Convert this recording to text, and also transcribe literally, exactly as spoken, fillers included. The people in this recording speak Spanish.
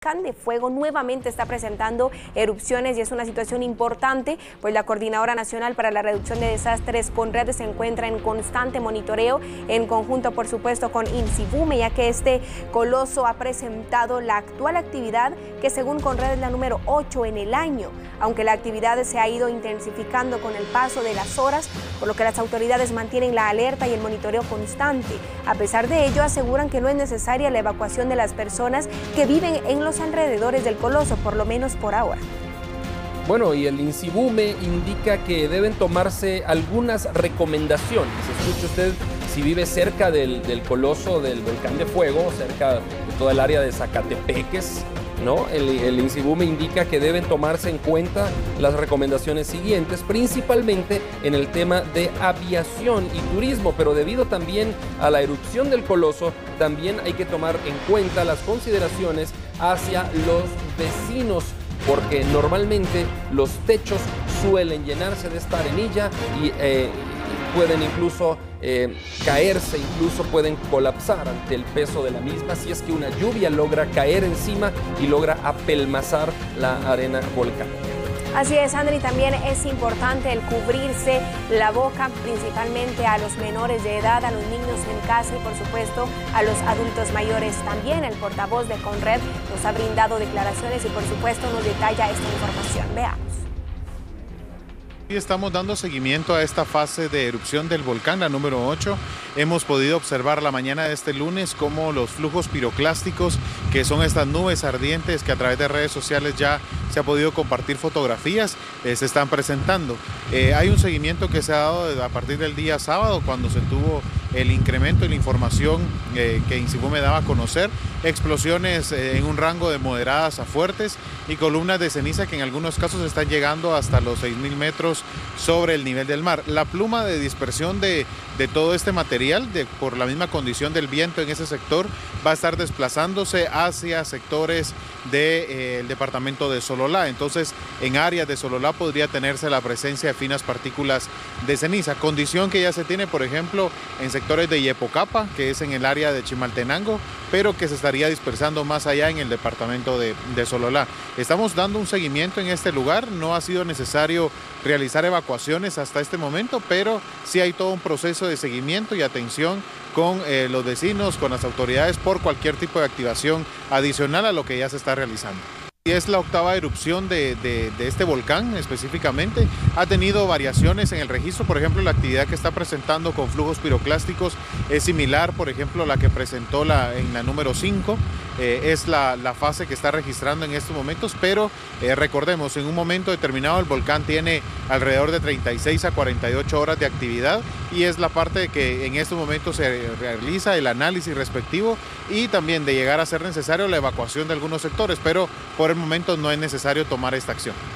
volcán de fuego nuevamente está presentando erupciones y es una situación importante, pues la Coordinadora Nacional para la Reducción de Desastres, CONRED, se encuentra en constante monitoreo, en conjunto, por supuesto, con INSIBUME, ya que este coloso ha presentado la actual actividad, que según CONRED es la número ocho en el año, aunque la actividad se ha ido intensificando con el paso de las horas, por lo que las autoridades mantienen la alerta y el monitoreo constante. A pesar de ello, aseguran que no es necesaria la evacuación de las personas que viven en los alrededores del coloso, por lo menos por ahora. Bueno, y el INSIBUME indica que deben tomarse algunas recomendaciones. Escuche usted, si vive cerca del, del coloso del volcán de fuego, cerca de toda el área de Zacatepeques, ¿no? El, el INSIBUME indica que deben tomarse en cuenta las recomendaciones siguientes, principalmente en el tema de aviación y turismo, pero debido también a la erupción del coloso, también hay que tomar en cuenta las consideraciones hacia los vecinos, porque normalmente los techos suelen llenarse de esta arenilla y eh, pueden incluso eh, caerse, incluso pueden colapsar ante el peso de la misma si es que una lluvia logra caer encima y logra apelmazar la arena volcánica. Así es, Andri, también es importante el cubrirse la boca, principalmente a los menores de edad, a los niños en casa y por supuesto a los adultos mayores. También el portavoz de CONRED nos ha brindado declaraciones y por supuesto nos detalla esta información. Veamos. Hoy estamos dando seguimiento a esta fase de erupción del volcán, la número ocho. Hemos podido observar la mañana de este lunes cómo los flujos piroclásticos, que son estas nubes ardientes que a través de redes sociales ya se ha podido compartir fotografías, eh, se están presentando. Eh, hay un seguimiento que se ha dado a partir del día sábado, cuando se tuvo el incremento en la información eh, que INSIBUME daba a conocer, explosiones eh, en un rango de moderadas a fuertes y columnas de ceniza que en algunos casos están llegando hasta los seis mil metros sobre el nivel del mar. La pluma de dispersión de, de todo este material, de, por la misma condición del viento en ese sector, va a estar desplazándose hacia sectores del de, eh, departamento de Sololá. Entonces, en áreas de Sololá podría tenerse la presencia de finas partículas de ceniza, condición que ya se tiene, por ejemplo, en sectores de Yepocapa, que es en el área de Chimaltenango, pero que se estaría dispersando más allá en el departamento de, de Sololá. Estamos dando un seguimiento en este lugar, no ha sido necesario realizar evacuaciones hasta este momento, pero sí hay todo un proceso de seguimiento y atención con eh, los vecinos, con las autoridades, por cualquier tipo de activación adicional a lo que ya se está realizando. Es la octava erupción de, de, de este volcán específicamente. Ha tenido variaciones en el registro, por ejemplo, la actividad que está presentando con flujos piroclásticos es similar, por ejemplo, a la que presentó la, en la número cinco. Eh, es la, la fase que está registrando en estos momentos, pero eh, recordemos, en un momento determinado el volcán tiene alrededor de treinta y seis a cuarenta y ocho horas de actividad y es la parte que en estos momentos se realiza el análisis respectivo y también de llegar a ser necesario la evacuación de algunos sectores, pero por el momento no es necesario tomar esta acción.